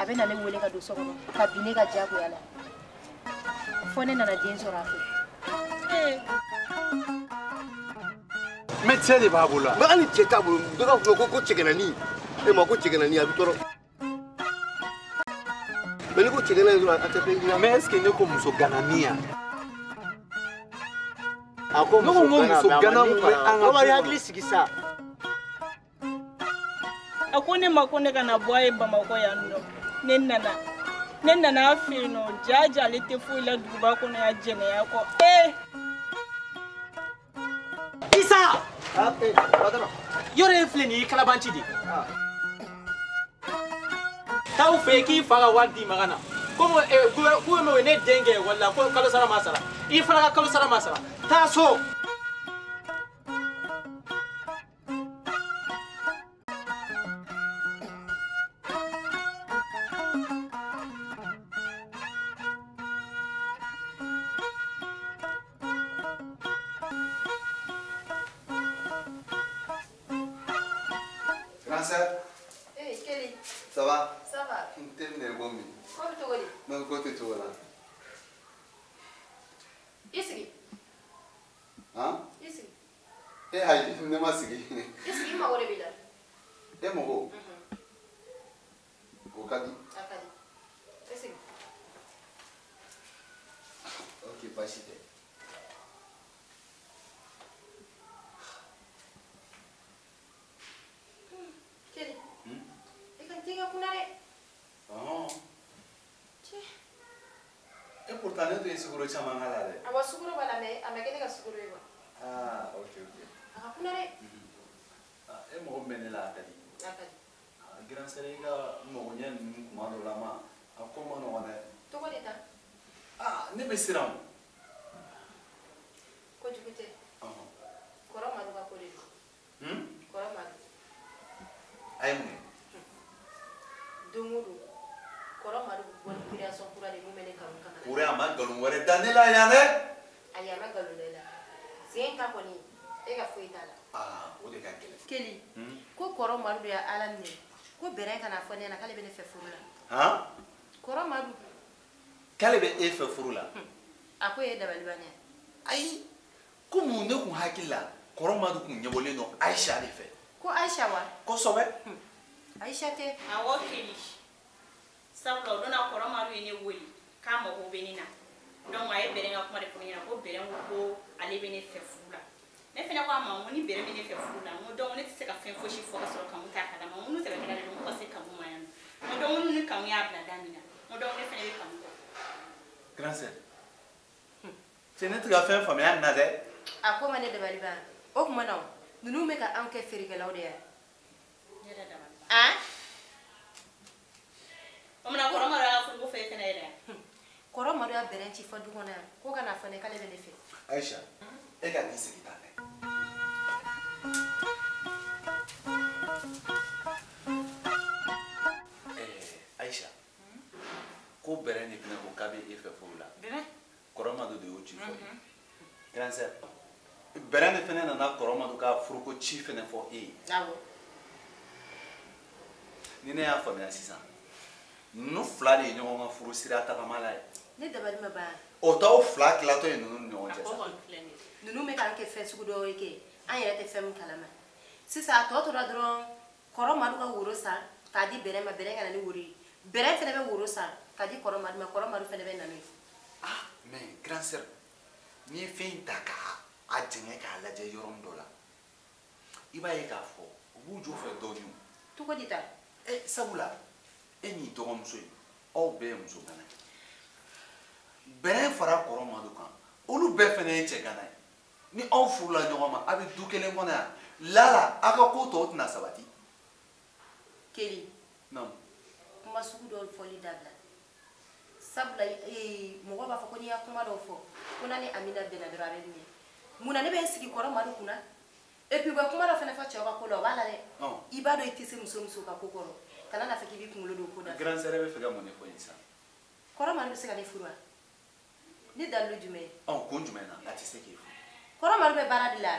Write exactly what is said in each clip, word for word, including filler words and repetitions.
a bɛ na ne wele ka don so kɔnɔ ka bin ne ka diyagoya la fo ne nana den sɔrɔ a fɛ. Mais cɛ de b'a bolo la. Mais hali cɛ t'a bolo dɔ ka fɔ ko ko cɛgɛnani e ma ko cɛgɛnani a bɛ tɔɔrɔ. Mais ni ko cɛgɛnani dɔrɔn a tɛ fɛn ɲina. Mais est-ce que ne ko muso ganani ya? A ko muso gana mun bɛ an ka du kɔnɔ. Hakili sigi sa. A ko ne ma ko ne kana bɔ a ye Bamakɔ yan nɔ ne nana ne nana a fɛ yen nɔ jaja ale tɛ foyi la duguba kɔnɔ ya jɛnɛya kɔ ee Isa yɔrɔ in filɛ nin ye kalabanci de taa u fɛ yen k'i fa ka wari di ma ka na komi gouvernement ye ne den kɛ ekɔli la ko kalo sara ma sara i fana ka kalo sara ma sara taa so. Hey, Kelly. Ça va? Ça va. Tu t'es nerveux. Comment tu vas? Non, comment tu vas là? Ici. Hein? Ici. Eh, Haïti, tu n'es pas ici. Ici, ma ore bila. Eh, mon beau. Au Kadi. À Kadi. Ici. Ok, pas ici. Kelly. E kan tiga kunare. Oh. Et pourtant, tu es sûr que tu as mal. Awa suguro bala me, amekene ka suguro iwa. Ah, ok, ok. Aka kunare. Ah, et mon beau là, Kadi. À Kadi. Ah, grand sérieux, mon yen, mon lama. Ah, comment on est? Tu vois l'état? Ah, ne me sera. Ko jukute. Ah. Kora madu ka kore. Hmm? Kora madu. Aïe, mon. Dungudu. Kora madu bon création pour aller nous mener comme comme. Pour un mal galon wale danela yane. Ayana galulela. Sen ka koni. E ka foi tala. Ah, o de ka kele. Kelly. Ko kora madu ya ala ne. Ko bere kana fo ne na kale bene fe furu la. Hein? Kora madu. Kale be e fe furu la. Ako e dabali banya. Ai, ko mun ne kun hakila. Koro madu kun nyebole no Aisha de fe. Ko Aisha wa? Ko sobe? Aisha te. awɔ Kelly sabula o donna kɔrɔmaru ye ne wele k'a mago bɛ ne na donc a ye bɛrɛ ka kuma de fɔ ne ɲɛna ko bɛrɛ ko ko ale bɛ ne fɛ furu la ne fana ko a ma ko ni bɛrɛ bɛ ne fɛ furu la n ko donc ne tɛ se ka fɛn fosi fɔ ka sɔrɔ kanu t'a kalama n ko n'u sɛbɛkɛla de don ko ka se kanu ma yan nɔ n ko donc ni kanu y'a bila da min na n ko donc ne fana bɛ kanu kɔ. Grand sœur. C'est ne t'a fait famille na dɛ. A ko ma ne dabali ba. O kuma na nunu bɛ ka an kɛ feerekɛlaw de ya. Ne yɛrɛ dabali ba. Ah? O mana kɔrɔmaru y'a furu ko fɛ e fana yɛrɛ yan. Kɔrɔ madu ya bɛrɛ ci fɔ du kɔnɔ yan ko kana fɔ ne k'ale bɛ ne fɛ. Aisha, e ka ni sigi ta dɛ. Eh, Aisha. Ko bɛrɛ ni fana ko k'a bɛ e fɛ furu la. Bɛrɛ? Kɔrɔ madu de y'o ci fɔ ye. Grand sœur. Bɛrɛ ni fana nana kɔrɔ madu ka furuko ci fana fɔ e ye. Awɔ. Ni ne y'a faamuya sisan. Ninnu fila de ye ɲɔgɔn ka furu sira tagama la ye. Ne dabali ma ban. O t'aw fila tilatɔ ye ninnu ni ɲɔgɔn cɛ sa. Ninnu bɛ k'an kɛ fɛn sugu dɔw ye kɛ an yɛrɛ tɛ fɛn min kalama. Sisan a tɔ tora dɔrɔn kɔrɔ madu ka woro san k'a di bɛrɛ ma bɛrɛ ka na ni woro ye. Bɛrɛ fana bɛ woro san k'a di kɔrɔ madu ma kɔrɔ madu fana bɛ na n'o ye. Ah, mais grand sœur, n'i ye fɛn in ta k'a a jɛngɛ k'a lajɛ yɔrɔnin dɔ la i b'a ye k'a fɔ u b'u jɔ fɛ dɔɔnin o. Cogo di ta? Eh, sabula e n'i dɔgɔmuso ye aw bɛɛ ye muso gana ye. Bɛrɛ fara kɔrɔ madu kan olu bɛɛ fana ye cɛ gana ye. Ni aw furula ɲɔgɔn ma a bɛ du kelen kɔnɔ yan lala aw ka ko tɔw tɛna sabati. Kelly. Non. Kuma sugu dɔw fɔli dabila. Sabula mɔgɔ b'a fɔ ko n'i y'a kuma dɔw fɔ ko na ni Amina bɛnna dɔrɔn a bɛ ɲɛ. Munna ne bɛ n sigi kɔrɔ madu kunna et puis u bɛ kuma dɔ fana fɔ cɛw ka ko la o b'a la dɛ. I b'a dɔn i tɛ se muso muso ka ko kɔrɔ kana n'a fɛ k'i b'i kunkolo don ko da. Grand sœur bɛ fɛ ka mun de fɔ yen sisan. Kɔrɔ madu bɛ se ka ne furu wa? Ni dalilu jumɛn ye? Ɔ kun jumɛn na a tɛ se k'i furu. Kɔrɔ madu bɛ baara de la.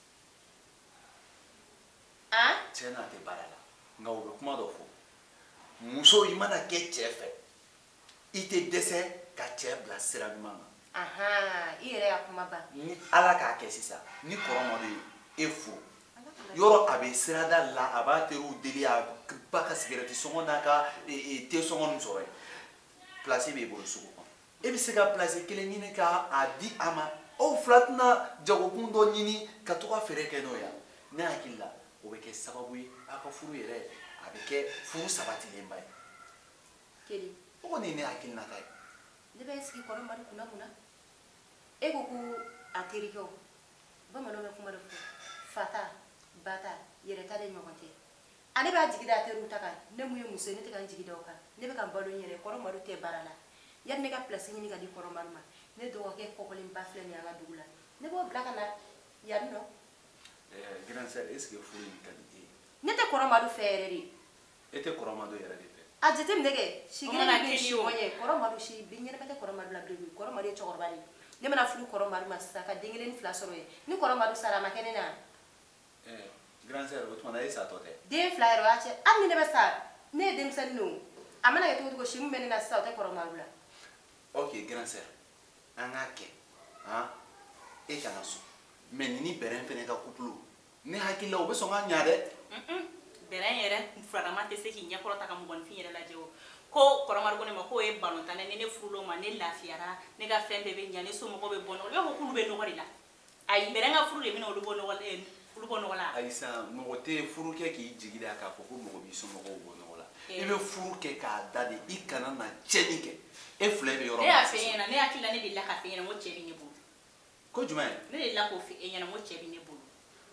Ah? Tiɲɛ na a tɛ baara la nka u bɛ kuma dɔ fɔ muso i mana kɛ cɛ fɛ i tɛ dɛsɛ ka cɛ bila sira ɲuman kan. Aha, i yɛrɛ y'a kuma ban. Ni ala k'a kɛ sisan ni kɔrɔmadu ye e furu yɔrɔ a bɛ sirada la a b'a teriw deli a ba ka sigɛrɛti sɔngɔ n'a ka te sɔngɔ nin sɔrɔ ye place b'e bolo sugu kɔnɔ e bɛ se ka place kelen ɲini ka a di a ma aw fila tɛna jagokun dɔ ɲini ka to ka fɛɛrɛ kɛ n'o ye ne hakili la o bɛ kɛ sababu ye a ka furu yɛrɛ a bɛ kɛ furu sabatilenba ye. Keli. o kɔni ye ne hakilinata ye. Ne bɛ n sigi kɔrɔmadu kunna mun na e ko ko a terikɛw bamananw bɛ kuma dɔ fɔ fata bata yɛrɛta de ɲɔgɔn tɛ ale b'a jigi da a teriw ta kan ne mun ye muso ye ne tɛ ka n jigi da o kan ne bɛ ka n balo n yɛrɛ kɔrɔmadu tɛ baara la yanni ne ka place ɲini ka di kɔrɔmadu ma ne dɔgɔkɛ kɔkɔlenba filɛ nin ye an ka dugu la ne b'o bila ka na yanni nɔ. Grand sœur est-ce que furu in ka di e ye. ne tɛ kɔrɔmadu fɛ yɛrɛ de. e tɛ kɔrɔmadu yɛrɛ de fɛ. a jateminɛ kɛ si kelen bɛ si mɔn ye kɔrɔmadu si bi ɲɛnɛma tɛ kɔrɔmadu la bilen kɔrɔmadu ye cɛkɔrɔba de ye ne mana furu kɔrɔmadu ma sisan ka den kelen fila sɔrɔ ye ni kɔrɔmadu sara a ma kɛ ne na. Grand sœur o tuma na e satɔ tɛ. den fila yɛrɛ o y'a cɛ hali ni ne bɛ sa ne ye denmisɛnnin o a mana kɛ cogo cogo si min bɛ ne na sisan o tɛ kɔrɔmadu la. ok grand sœur an k'a kɛ han e kana sɔn mais nin ni bɛrɛn fɛnɛ ka couple ne hakili la o bɛ sɔn ka ɲa dɛ. bɛrɛn yɛrɛ farama tɛ se k'i ɲɛkɔrɔ ta ka mɔgɔninfin yɛrɛ lajɛ o ko kɔrɔmari ko ne ma k'o ye balontan ne ne furul'o ma ne lafiyara ne ka fɛn bɛɛ bɛ ɲa ne somɔgɔw bɛ bɔ nɔgɔ la olu b'a fɔ k'olu bɛ nɔgɔ de la ayi bɛrɛn ka furu de bɛna olu bɔ nɔgɔ la olu bɔ nɔgɔ la. ayi sa mɔgɔ tɛ furu kɛ k'i jigi da k'a fɔ ko mɔgɔ b'i somɔgɔw bɔ nɔgɔ la i bɛ furu kɛ k'a da de i kana na cɛnni kɛ e fila bɛ yɔrɔ min na. ne y'a fɛ e ɲɛna ne hakili la ne delila k'a fɛ e ɲɛna ko cɛ bɛ ne bolo. ko jumɛn. ne delila k'o fɛ e ɲɛna ko cɛ bɛ ne bolo.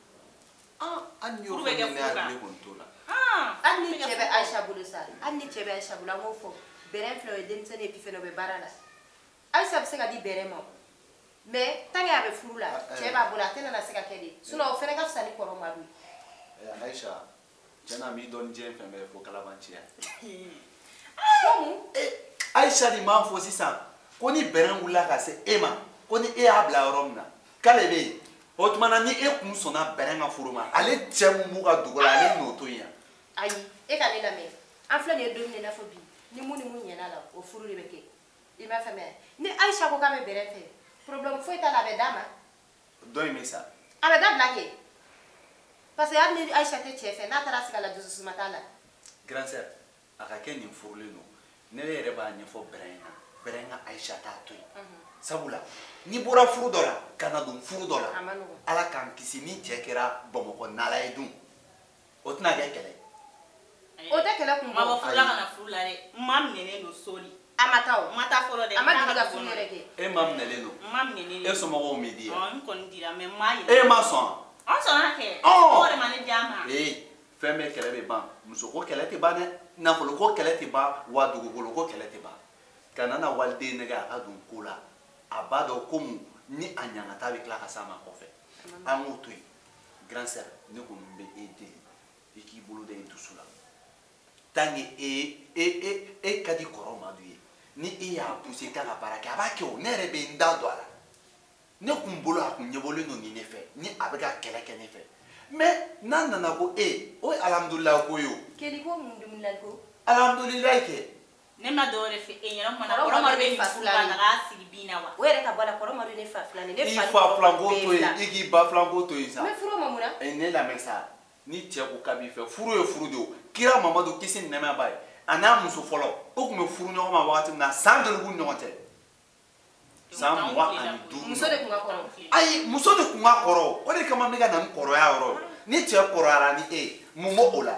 hali ni y'o fɔ ne ne hakili kɔni t'o la. hali ni cɛ bɛ Ayisa bolo sa hali ni cɛ bɛ Ayisa bolo an b'o fɔ bɛrɛn filɛ o ye denmisɛnnin ye puis fɛnɛ o bɛ baara la Ayisa bɛ se ka di bɛrɛn ma mais tant que a bɛ furu la cɛ b'a bolo a tɛna na se ka kɛ de sinon o fɛnɛ ka fisa ni kɔrɔmadu ye. Ayisa tiɲɛna n b'i dɔn diɲɛ fɛn bɛɛ fo kalabanciya. Komu. Ayisa de m'a fɔ sisan ko ni bɛrɛn wulila ka se e ma ko ni e y'a bila yɔrɔ min na k'ale bɛ yen o tuma na ni e kun sɔnna bɛrɛn ka furu ma ale cɛ mun b'u ka dugu la ale n'o to yen yan. ayi e ka ne lamɛn an filɛ nin ye don min na i n'a fɔ bi ni mun ni mun ɲɛna la o furu de bɛ kɛ i m'a faamuya ni Ayisa ko k'a bɛ bɛrɛn fɛ problème foyi t'a la a bɛ d'a ma. dɔ in bɛ sa. a bɛ dabila kɛ parce que hali ni Ayisa tɛ cɛ fɛ n'a taara sigi a la dusukasuma t'a la. grand sœur a ka kɛ nin furulen don ne yɛrɛ b'a ɲɛfɔ bɛrɛn na bɛrɛn ka Ayisa t'a to yen sabula n'i bɔra furu dɔ la ka na don furu dɔ la ala k'an kisi ni cɛ kɛra Bamakɔ nala ye dun o tɛna kɛ kɛlɛ. o tɛ kɛlɛ kun bɔ. ma bɔ furu la ka na furu la dɛ n ma minɛlen don soli. a ma taa o. n ma taa fɔlɔ dɛ. a ma deli ka furu yɛrɛ kɛ. e ma minɛlen don. n ma minɛlen don. e somɔgɔw m'i di yan. n kɔni dira mais n m'a yɛlɛ. e ma sɔn. an sɔnna kɛ. o de ma ne diya ma. ee fɛn bɛɛ kɛlɛ bɛ ban muso ko kɛlɛ tɛ ban dɛ nafolo ko kɛlɛ tɛ ban wa dugukolo ko kɛlɛ tɛ ban ka na na waliden nɛgɛ a ka don ko la a b'a dɔn ko mun ni a ɲangata bɛ tila ka s'a ma kɔfɛ an k'o to yen grand sœur ne kɔni bɛ e deli i k'i bolo da i dusu la tant que e e e e ka di kɔrɔmadu ye ni e y'a poussé k'a ka baara kɛ a b'a kɛ o ne yɛrɛ bɛ n da don a la ne kun bolo a kun ɲɛbɔlen don ni ne fɛ ni a bɛ ka kɛlɛ kɛ ne fɛ mais n'a nana ko e o ye alhamdulilayi ko ye o. kedi ko mun dumunilayi ko. alhamdulilayi kɛ. ne ma dɔwɛrɛ fɛ e ɲɛna kuma na kɔrɔmadu bɛ nin furu la ka k'a sigi bin na wa. o yɛrɛ ka bɔ a la kɔrɔmadu ye ne fa filan de. i fa filanko to yen i k'i ba filanko to yen sa. n bɛ furu ma mun na. ne lamɛn sa ni cɛ ko k'a b'i fɛ furu ye furu de o kira mamadu kisi ni nɛɛma b'a ye a n'a muso fɔlɔ o tun bɛ furu ɲɔgɔn ma wagati min na san joli b'u ni ɲɔgɔn cɛ. san mugan ani duuru. muso de tun ka kɔrɔ. ayi muso de tun ka kɔrɔ o de kama n bɛ ka na ni kɔrɔya yɔrɔ ni cɛ kɔrɔyara ni e mun b'o la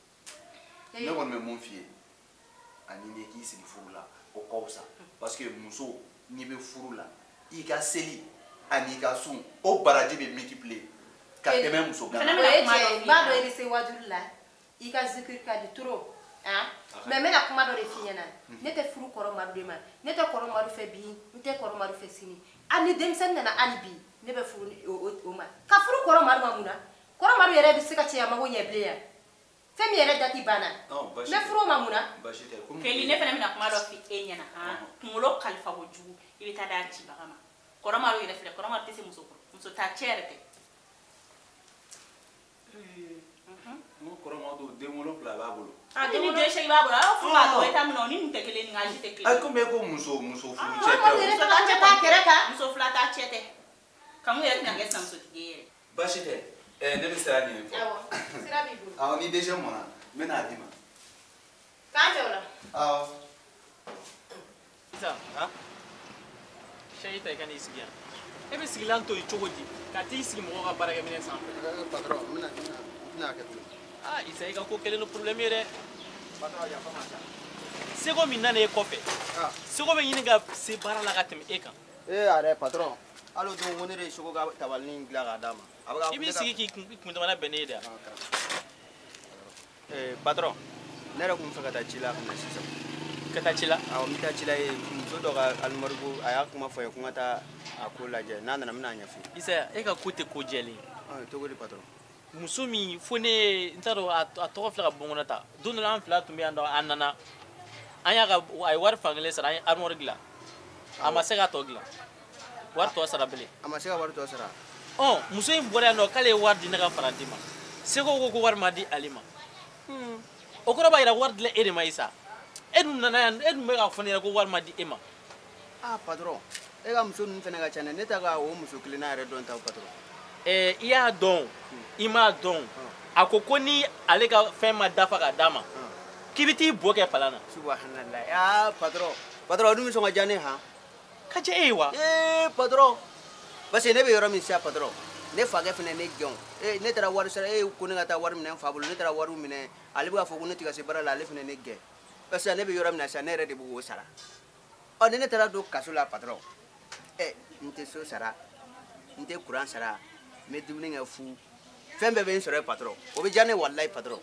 ne kɔni bɛ mun f'i ye ani ne k'i sigi furu la o ka fisa parce que muso n'i bɛ furu la i ka seli ani ka sun o baraji bɛ multiplier ka tɛmɛ muso kan. o ye cɛ b'a dɔn i bɛ se wajulu la i ka zikiri ka di trop ah mais n bɛna kuma dɔ de f'i ɲɛna ne tɛ furu kɔrɔmadu de ma ne tɛ kɔrɔmadu fɛ bi n tɛ kɔrɔmadu fɛ sini hali ni denmisɛnnin nana hali bi ne bɛ furu o ma ka furu kɔrɔmadu ma mun na kɔrɔmadu yɛrɛ bɛ se ka cɛya mago ɲɛ bilen yan fɛn min yɛrɛ dati banna n bɛ furu o ma mun na. keli ne fana bɛna kuma dɔ f'i e ɲɛna kunkolo kalifa ko jugu i bɛ taa d'a cibaga ma kɔrɔmadu yɛrɛ filɛ kɔrɔmadu tɛ se muso kɔrɔ muso t'a cɛ yɛrɛ tɛ. n ko kɔrɔmadu den wolonfila b'a bolo. a ni de sey ba bora fu ba to eta mo ni nte kele nga jite kele ay ko me ko muso muso fu Mo chete dire ta ta kere ka. muso flata chete kamu yɛ na gɛsam so tigɛ bashi te eh ne bi sira ni fo Awo. Sira bi bulu. aw ni deje mona me na dima Ka te wala. aw Isa, ha? Shay ta kan isi gian. Ebe sigilan to ichogo di. Ka ti sigi mo ka bara ga minen san. patron mina mina ka tu Ah, isa ka ko kele no problème yere. patron ya fama Sego min na ne kofe. ah Sego be yini ga se bara la ga tem e kan. eh are patron alo don woni re shugo ga tabalni ngla ga dama abaga Ibi sigi ki kun da mana bene da. eh patron nere kum fakata chila kana sisa Ka ta cila. aw mita chila e so do ga almargo aya kuma fa kuma ta akula je nana na mina nyafi Isa e ka kote ko jeli. ah to gori patron Muso mi fone ntaro a to fla ga bongona ta. Don la an fla tumbe ando anana. Anya ga ay war fangle sara ay armor gila. Ama se ga to gila. War to sara bele. ama se ga war to sara Oh, muso in bore no kale war di naga farantima. Sego go go war madi alima. Hmm. Okoro ba ira war dile ere maisa. Edu nana edu mega fonera go war madi ema. ah patron e ga muso nun fena ga chana neta ga o muso klina re don ta patron Eh iya don. Ima don. Akoko ni ale ka fema dafa ga dama. Kibiti boke palana. subhanallah ya patron patron dum so ga jane ha Kaje ewa. eh patron basi ne be yoro min sia patron ne fage fene ne gon eh ne tara war sara eh ko ne ta war min fa bulu ne tara war min ale ba fo ko ne tiga se bara la ale fene ne ge basi ne be yoro min sia ne re de bu sara o ne tara do kasula patron eh nte so sara nte kuran sara me dubni nga fu fembe be sore patron o be jane wallahi patron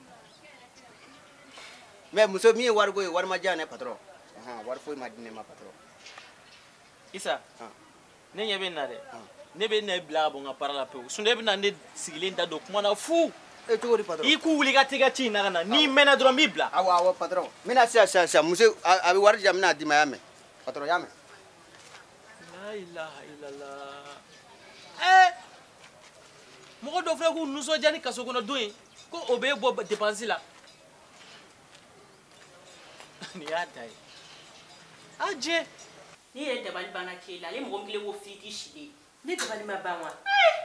me muso mi war go war ma jane patron aha war fo ma dine ma patron Isa. Ah. Ne nyebe na de. Ne be na bla bonga parala pe. Sunde be na ne sigilen da do kuma na fu. e to gori patron I ku wuli ga tiga ti na kana ni mena dro mi bla. awa awa patron mina sia sia sia muso abi war jam na di ma yame patron yame La ilaha illallah. Eh. Mo do frère ku nuso jani kaso kono doin. Ko obe bo dépenser la. Ni ya dai. Aje. ni yɛrɛ dabali banna k'e la ale mɔgɔ min kelen ko fiti siden Ne dabali ma ban wa.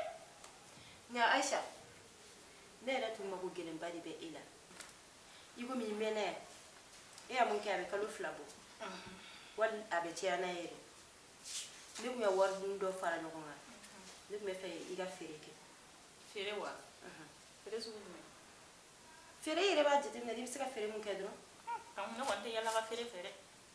Nka Aisha, ne yɛrɛ tun mago gɛlɛnba de bɛ e la. I komi i mɛnna yan. E y'a mun kɛ a bɛ kalo fila bɔ. Wali a bɛ caya n'a ye yɛrɛ. Ne tun ye wari dun dɔ fara ɲɔgɔn kan. Ne tun bɛ fɛ i ka feere kɛ. feere wa feere sugu jumɛn Feere yɛrɛ b'a jateminɛ i bɛ se ka feere mun kɛ dɔrɔn. kamu ne kɔni tɛ yala ka feere fɛ dɛ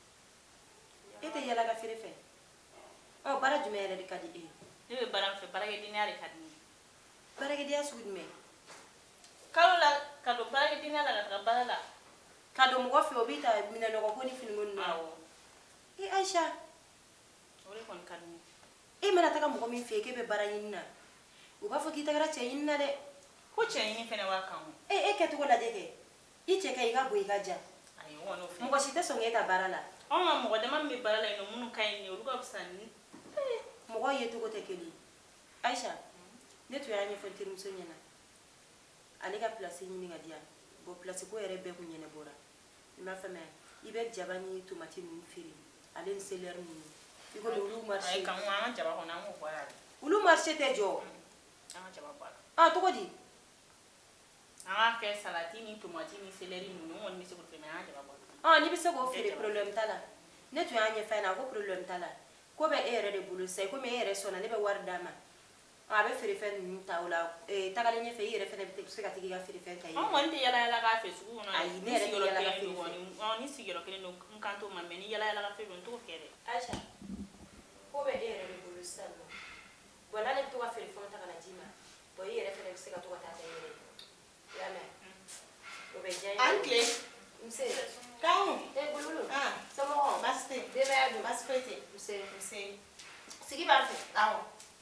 E tɛ yala ka feere fɛ. Ɔ baara jumɛn yɛrɛ de ka di e ye? ne bɛ baara min fɛ baarakɛdenya de ka di ne ye Baarakɛdenya sugu jumɛn? kalo la ka don baarakɛdenya la ka taga baara la Ka don mɔgɔ fɛ o b'i ta minɛnɔgɔ ko ni finiko ninnu. awɔ E Aisha, o de kɔni ka di ne e ye mana taga mɔgɔ min fɛ yen k'e bɛ baara ɲini na, u b'a fɔ k'i tagara cɛ ɲini na dɛ. ko cɛɲini fɛnɛ b'a kan o E e kɛcogo lajɛ kɛ. I cɛ ka ɲi i ka bon i ka ja. ayi o kɔni o fɛ Mɔgɔ si tɛ sɔn k'e ta baara la. anw ka mɔgɔ dama min bɛ baara la yen nɔ minnu ka ɲi nin ye olu ka fisa ni Mɔgɔw ye cogo tɛ kelen ye. Aisha, ne tun y'a ɲɛfɔ n terimuso ɲɛna. Ale ka place ɲini ka di yan. Bon place ko yɛrɛ bɛɛ kun ɲɛnabɔra. I m'a faamuya. I bɛ jaba ni tomati ninnu feere. Ale ni céleri ninnu. I komi olu ayi marché. kamu an ka jaba kɔni an k'o bɔ a la dɛ Olu marché tɛ jɔ. an ka jaba bɔ a la Ah, cogo di? an k'a kɛ salati ni tomati ni seleri ninnu n kɔni bɛ se k'o feere mɛ an ka jaba bɔ a la Ah, n'i bɛ se k'o feere problème t'a la. Ne tun y'a ɲɛfɔ a ɲɛna ko problème t'a la. Ko bɛ e yɛrɛ de bolo sisan komi e yɛrɛ sɔnna ne bɛ wari d'a ma. Ah, a bɛ feerefɛn ninnu ta o la. Eh, tagalen ɲɛfɛ i yɛrɛ fɛnɛ bɛ se ka tigi ka feerefɛn ta i anw yɛrɛ. kɔni tɛ yala yala k'a fɛ sugu kɔnɔ Ayi, ne ni yɛrɛ tɛ sigiyɔrɔ yala ka kelen feere don kɔni ɔ ni sigiyɔrɔ kelen don n kan t'o ma mɛ ni yala yala ka feere don n t'o kɛ dɛ Aisha, ko bɛ e yɛrɛ de bolo sisan nɔ. Bon n'ale bɛ to ka feerefɛnw ta ka na d'i ma, bon i yɛrɛ fɛnɛ bɛ se ka to ka taa ta i yɛrɛ ye. I y'a mɛn? O bɛ diya n ye. an tile Nse. kanku Eh, Bululu. ah Somɔgɔw. baasi tɛ Denbaya dun? baasi foyi tɛ Nse. nse Sigi b'an fɛ. awɔ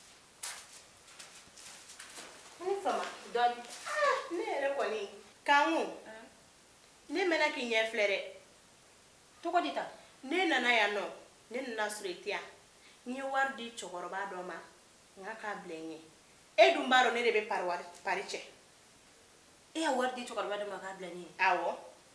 Ne fama. Dɔɔni. ne yɛrɛ kɔni kanku ne mɛna k'i ɲɛ filɛ dɛ Cogo di tan? ne nana yan nɔ ne nana sɔrɔ i tɛ yan n ye wari di cɛkɔrɔba dɔ ma n ka k'a bila n ye e dun b'a dɔn ne de bɛ pari wari pari cɛ E y'a wari di cɛkɔrɔba dɔ ma k'a bila ne ye. awɔ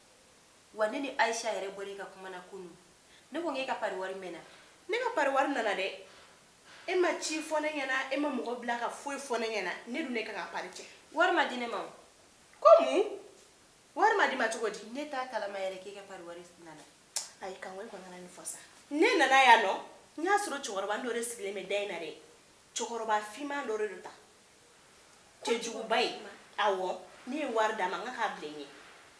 wa ne ni Aisha yɛrɛ bɔra ka kuma na kunu ne ko nge ka pari wari mena ne ka pari wari nana dɛ e ma ci fɔ ne ɲɛna e ma mɔgɔ bila ka foyi fɔ ne ɲɛna ne dun ne ka ka pari cɛ wari ma di ne ma ko mun wari ma di ma cogo di ne t'a kalama yɛrɛ k'i ka pari wari nana ayi kan wari kɔni kana ni fɔ sa ne nana yan nɔ n y'a sɔrɔ cɛkɔrɔba dɔ de sigilen bɛ da in na dɛ cɛkɔrɔba finman dɔ de don ta cɛjuguba ye awɔ ne ye wari d'a ma n ka k'a bila n ye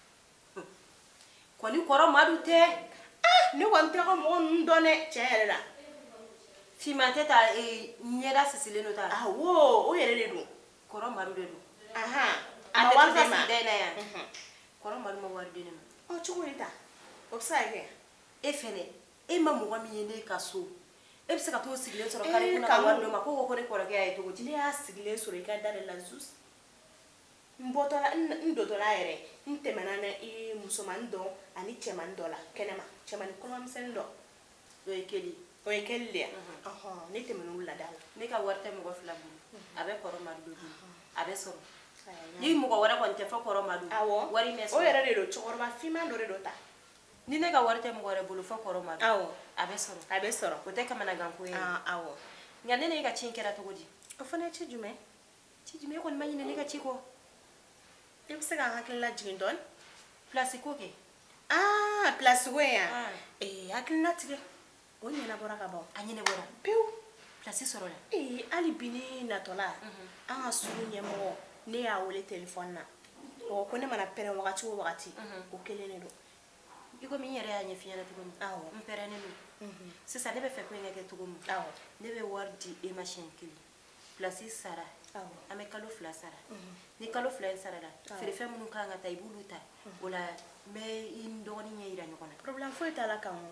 kɔni kɔrɔ madu tɛ ah ne kɔni tɛ ka mɔgɔ ninnu dɔn dɛ tiɲɛ yɛrɛ la finman tɛ ta ɲɛda sisilen don ta awɔ o yɛrɛ de don kɔrɔ madu de don ahan a ma tɛ wari wari di ma da in na yan kɔrɔ madu ma wari di ne ma ɔ cogo di ta o bɛ se ka kɛ e fɛnɛ e ma mɔgɔ min ye ne ka so e bɛ se ka t'o sigilen sɔrɔ Eh, kare kunna kanu. ka wari dɔ ma ko ko ne kɔrɔkɛ y'a ye cogo di ne y'a sigilen sɔrɔ i ka da de la zus n bɔtɔla n dɔtɔla yɛrɛ n tɛmɛna na i musomanin dɔ ani cɛmanin dɔ la kɛnɛma cɛmanin kɔnɔmisɛnnin dɔ o ye kelen o ye kɛli de ye ɔhɔn ne tɛmɛna olu la da la ne ka wari tɛ mɔgɔ fila bolo a bɛ kɔrɔ madu bolo a bɛ sɔrɔ ni mɔgɔ wɛrɛ kɔni tɛ fɔ kɔrɔ madu awɔ wari mɛ o sɔrɔ yɛrɛ de don cɛkɔrɔba finman dɔ de don ta ni ne ka wari tɛ mɔgɔ wɛrɛ bolo fɔ kɔrɔ madu awɔ a bɛ sɔrɔ a bɛ sɔrɔ o tɛ kamanagan ko ye ah awɔ nka ne ne ka ci in kɛra cogo di o fana ye ci jumɛn ci jumɛn e kɔni ma ɲinɛ ne ka ci kɔ i bɛ se ka n hakilila jigin dɔɔni pilasi ko kɛ ah pilasi ko in yan Ah. ee hakilina tigɛ o ɲɛnabɔra ka ban a ɲɛnɛbɔra pewu pilasi sɔrɔla ee hali bi ni natɔla an ka sugu ɲɛmɔgɔ ne y'a wele telefɔni na ɔ ko ne mana pɛrɛn wagati o wagati o kelen de don i komi n yɛrɛ y'a ɲɛf'i ɲɛna cogo min awɔ n pɛrɛnnen don sisan ne bɛ fɛ ko in ka kɛ cogo min awɔ ne bɛ wari di e ma siɲɛ kelen pilasi sara awɔ an bɛ kalo fila sara ni kalo fila in sarala feerefɛn minnu kan ka ta i b'olu ta o la n bɛ i ni dɔgɔnin ɲɛ yira ɲɔgɔn na problème foyi t'a la kan o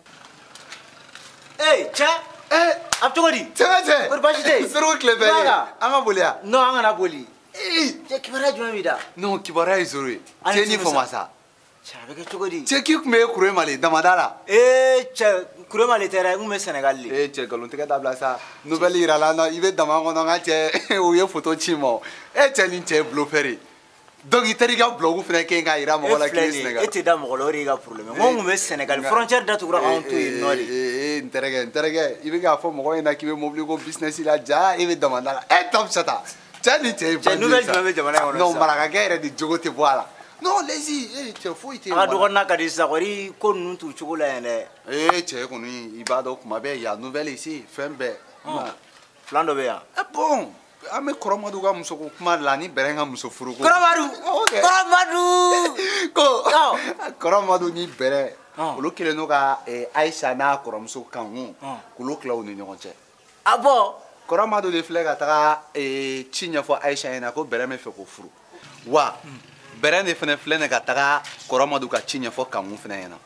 Hey, cɛ Eh, a bɛ cogo di cɛ cɛ. Kɔri baasi tɛ yen? Sɔrɔ tile bɛɛ ye. Naka? An ka boli yan. non an kana boli Eh, cɛ kibaruya jumɛn b'i da non kibaruya ye zoro ye. Ani Cɛ ni tunu fama sa. sa. cɛ a bɛ kɛ cogo di Cɛ k'i tun bɛ kure mali damada la. ee cɛ kurema le tɛ dɛ n kun bɛ sɛnɛgali le Eh, cɛ nkalontigɛ dabila sa. Nouvelle yirala n na i bɛ dama kɔnɔ n ka cɛ o ye photo ci n ma. Eh, cɛ ni cɛ ye bluffeur ye. Donc i taara i ka blog fɛnɛ kɛ k'a yira mɔgɔ la e k'i filɛ ye nin ye Sénégal. e tɛ da mɔgɔ la o de y'i ka problème ye n ko n kun bɛ sɛnɛgali Nka- frontière datugura k'anw to yen nɔ de Eh, eh, n terikɛ n terikɛ i bɛ k'a fɔ mɔgɔ ɲɛna k'i bɛ mobili ko business la ja e bɛ damada la. Eh, top sata. Cɛ ni cɛ ye Cɛ, nouvelle jumɛn bɛ jamana in kɔnɔ Non, sisan? marakakɛ yɛrɛ de jogo tɛ bɔ a la. Non, lazy. Eh, cɛ foyi tɛ a ka dɔgɔnina ka di sisan kɔni ko ninnu t'u cogo la yan dɛ Eh, cɛ kɔni i b'a dɔn kuma bɛɛ yan nouvelle ici fɛn bɛɛ. Ma- filan dɔ bɛ yan Eh, bon an bɛ kɔrɔmadu ka muso ko kuma la ni bɛrɛ ka muso furu ko. kɔrɔmadu Ok. kɔrɔmadu Ko Ɔ. kɔrɔmadu ni bɛrɛ Ɔ. olu kɛlen n'o ka eh, Aïcha n'a kɔrɔmuso kan kun Ɔ. k'olu tila u ni ɲɔgɔn cɛ. a bɔ kɔrɔmadu de filɛ ka taga eh, ci ɲɛfɔ Aïcha ɲɛna ko bɛrɛ bɛ fɛ k'o furu wa bɛrɛ de fɛnɛ filɛ nin ka taga kɔrɔmadu ka ci ɲɛfɔ kankun fɛnɛ ɲɛna.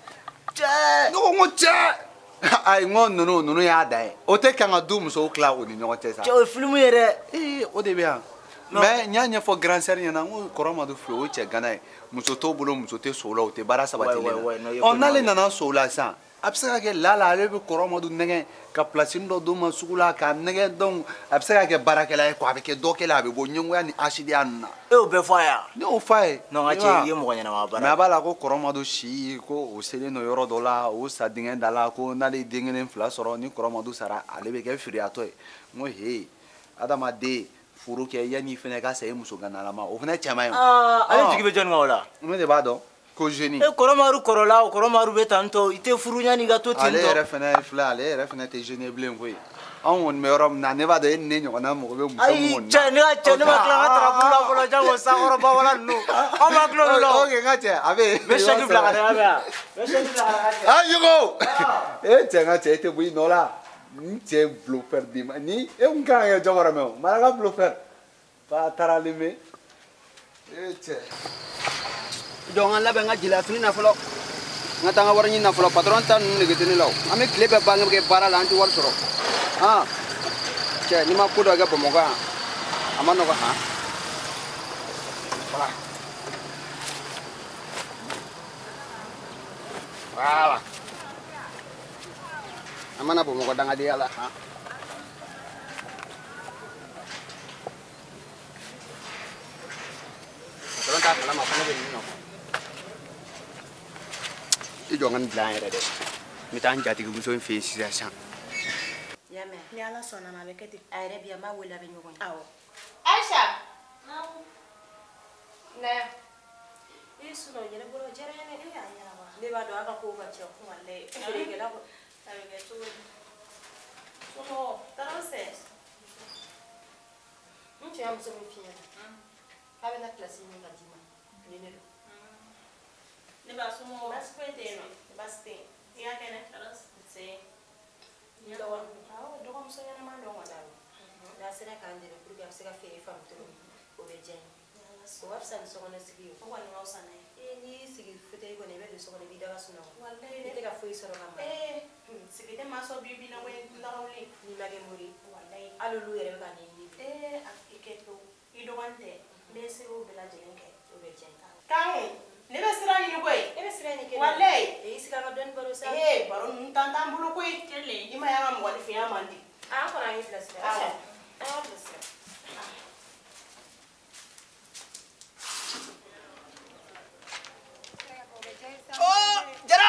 cɛ ne ko n ko cɛ ayi n ko ninnu ninnu y'a dan ye o tɛ kan ka du musow tila u ni ɲɔgɔn cɛ sa. cɛ o ye filimu ye dɛ ee o de bɛ yan mɛ n y'a ɲɛfɔ grand sœur ɲɛna n ko kɔrɔmadu fɛ o ye cɛ gana ye muso t'o bolo muso tɛ so la o tɛ baara sabatilen Wai, wai, wai, n'o ye na ɔ ko n'ale nɔgɔ ye. nana so la sisan a bɛ se ka kɛ lala ale bɛ kɔrɔmadu nɛgɛ ka place dɔ d'o ma sugu la k'a nɛgɛ donc a bɛ se ka kɛ baarakɛla ye quoi a bɛ kɛ dɔ kɛla a bɛ bɔ ɲɛgoya ni asidiya ninnu na e y'o bɛɛ fɔ a ye wa? ne y'o fɔ a ye. non n ka cɛ i ye mɔgɔ ɲɛnama mɛ a baara b'a la ko kɔrɔmadu si ko o selen don yɔrɔ dɔ la o sa dingɛ da la ko n'ale ye den kelen fila sɔrɔ ni kɔrɔmadu sara ale bɛ kɛ feereyatɔ ye n ko he adamaden furu kɛ yanni i fɛnɛ ka sa i muso ganalama o fɛnɛ cɛ man ɲi o. aa ale Ɔ. jigi bɛ jɔnni kan o la ne de b'a dɔn ko jeune e kɔrɔmaru kɔrɔla o kɔrɔmaru bɛ tan tɔ i tɛ furu ɲani ka to ten ale yɛrɛ tɔ fɛnɛ filɛ ale yɛrɛ fɛnɛ tɛ jeune ye bilen koyi anw kɔni bɛ yɔrɔ min na ne b'a dɔn e ni ne ɲɔgɔnna mɔgɔ bɛ muso ayi min kɔni na. cɛ ne ka cɛ ne ma tila n ka tarabu la fɔlɔ jango sankɔrɔ wala ninnu anw ma tila olu la o ok n ka cɛ a bɛ n bɛ sɛki bila ka taa yan n bɛ sɛki bila ka taa yan ah yugo e cɛ n ka cɛ e tɛ bɔ i nɔ la ni cɛ ye bluffeur d'i ma ni e kun kan ka kɛ jɔn wɛrɛ mɛ o maraka bluffeur fa taaralen bɛ e cɛ. jɔn an labɛn n ka jeliya fini na fɔlɔ n ka taa n ka wari ɲini na fɔlɔ patron ta ninnu nege tɛ ne la o an bɛ tile bɛɛ bange kɛ baara la an tɛ wari sɔrɔ han cɛ n'i ma ko dɔ kɛ bamakɔ yan a ma nɔgɔ han voilà voilà an mana bamakɔ dangadenya la han patron t'a kalama ko ne bɛ nin nɔ jɔ n ka nin dilan yɛrɛ dɛ n bɛ taa n jatigimuso in fɛ yen sisan. y'a mɛn ni ala sɔnna ma a bɛ kɛ ten. a yɛrɛ bi yan n b'a wele a bɛ ɲɔgɔn ye. awɔ. Aisha. Naya. I sunɔ yɛlɛbolo jɛrɛ ne. e y'a ɲɛnabɔ. Ne b'a dɔn a ka kow ka ca. walayi. feerekɛla ko. a bɛ kɛ cogo di. somɔgɔw taara o sɛ. n tun y'a muso min f'i ɲɛna k'a bɛna kilasi min ka d'i ma ni ne don. ne b'a somɔgɔw baasi foyi tɛ yen nɔ baasi tɛ yen i y'a kɛnɛ. se. Ni ka wari awɔ dɔgɔmuso ɲɛnama dɔ kɔni a n'a sera k'an dɛmɛ pour que a bɛ se ka feere faamu cogo min o bɛ diya n ye. o ka fisa ni sokɔnɔ sigi ye. o kɔni ka fisa n'a ye. ee n'i y'i sigi fauteuil kɔnɔ i bɛ don so kɔnɔ i b'i daga sunɔgɔ. walayi i tɛ ka foyi sɔrɔ ka mara. ee sigi tɛ maa sɔn bi bi na ko n lagawuli. n'i ma kɛ mori ye walayi. hali olu yɛrɛ bɛ ka ɲɛɲini bi. ee a i kɛ to i dɔgɔnin tɛ n bɛ se o bɛɛ lajɛlen kɛ. o bɛ diya n ye. kan ne bɛ sira ɲini koyi. e bɛ sira ɲini kɛ. walayi. ee i sigi an ka dɔɔni baro sa. ee baro ninnu tan t'an bolo koyi. Kelen. i ma y'an ka mɔgɔninfinya man di. an kɔni an y'i bilasira. awɔ. an y'a bilasira. Oh, Jara!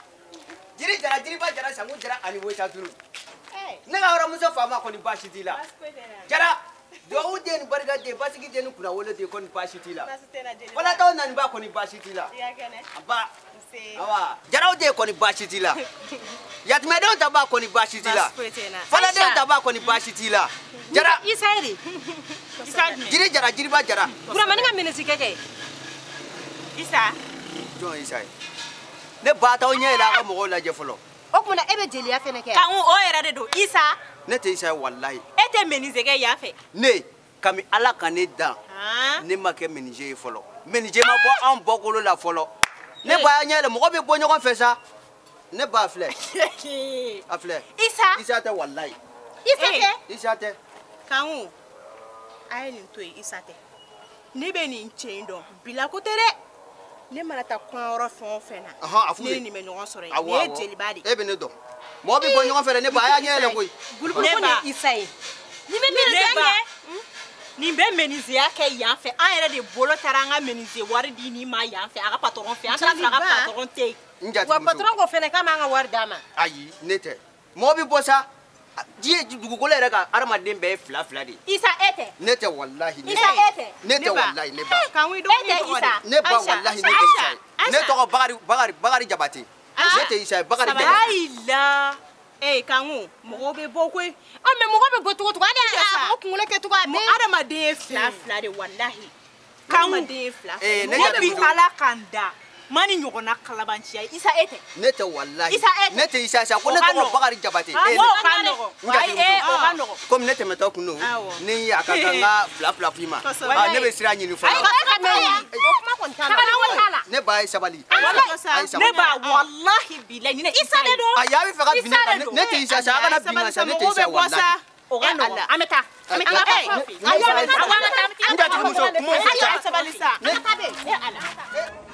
Jiri Jara, Jiriba Jara, Sango Jara, ani Wocha Turu. Ne ka yɔrɔ muso faama kɔni baasi t'i la. Jara, duwawu den ni barika den, basigi den ni kunnawolo den kɔni baasi t'i la. Falataw naniba kɔni baasi t'i la. Aba. Awa, Jaraw den kɔni baasi t'i la. Yatimɛdenw ta ba kɔni baasi t'i la. Faladenw ta ba kɔni baasi t'i la. Jara. Isa yɛrɛ. Isa jumɛn? Jiri Jara, Jiriba Jara. Buramani ka minisi kɛ kɛ. Isa. Jɔn Isa ye. Ne ba t'aw ɲɛ yɛlɛ a ka mɔgɔw lajɛ fɔlɔ. O kumana e bɛ jeliya fɛnɛ kɛ. kan o yɛrɛ de don Isa. Ne tɛ Isa ye walahi. e tɛ menuisier kɛ yan fɛ. Ne kami Ala ka ne dan. Ne ma kɛ menuisier ye fɔlɔ. Menuisier ma bɔ anw bɔkolo la fɔlɔ. Ne ba y'a ɲɛ yɛlɛ mɔgɔ bɛ bɔ ɲɔgɔn fɛ sa. Ne ba filɛ. A filɛ. Isa. Isa tɛ walahi. Isa tɛ. Isa tɛ. kan o a ye nin to yen Isa tɛ. ne bɛ nin cɛ in dɔn bila ko tɛ dɛ. ne mana taa kɔnyɔrɔ fɛn o fɛn na. ne ni nin bɛ ɲɔgɔn sɔrɔ yen. nin ye jeliba de. e bɛ ne dɔn. mɔgɔ bɛ bɔ ɲɔgɔn fɛ dɛ ne ba a y'a ɲɛ yɛlɛ koyi. Bulubulu ko ni Isa ye. nin bɛ menuisier kɛ. nin bɛ menuisier kɛ yan fɛ an yɛrɛ de bolo taara an ka menuisier wari di nin ma yan fɛ a ka patron fɛ an taara sɔrɔ a ka patron tɛ yen. n jatigimuso. wa patron ko fɛnɛ k'a m'an ka wari d'a ma. ayi ne tɛ. mɔgɔ bɛ bɔ sa. diɲɛ dugukolo yɛrɛ kan adamaden bɛɛ ye fila fila de ye. Isa e tɛ. ne tɛ walahi ne Isa e tɛ. ne tɛ walahi ne ba. kan wi dɔgɔnin tɔgɔ de. ne ba walahi ne tɛ Isa ye. ne tɔgɔ Bakari Bakari Bakari Jabate. ne tɛ Isa ye Bakari Jabate. ayi la. ee kan o mɔgɔw bɛ bɔ koyi. ɔ mɛ mɔgɔ bɛ bɔ cogo cogo hali a mɔgɔ kunkolo kɛ cogo a bɛɛ. adamaden ye fila fila de walahi. kan o adamaden ye fila fila. ne bɛ Ala kan da. ma ni ɲɔgɔnna kalabanciya Isa e tɛ. ne tɛ walahi. Isa e tɛ. ne tɛ Isa sa ko ne tɔgɔ Bakari Jabate. o ka nɔgɔn. ayi ee o ka nɔgɔn. komi ne tɛmɛtɔ kun don. ni a ka kan n ka fila fila f'i ma. ne bɛ sira ɲini fɔlɔ. ayi ka mɛn o kuma kɔni t'a la. sabali t'a la. ne ba ye sabali. ne ba walahi bilahi ɲinɛ Isa de don. ayi a bɛ fɛ ka bin ne kan ne tɛ Isa sa a kana bin kan sa ne tɛ Isa walahi. o ka nɔgɔn an bɛ taa. an bɛ taa fɛn fɛ. n jatigimuso. ayi sabali sa.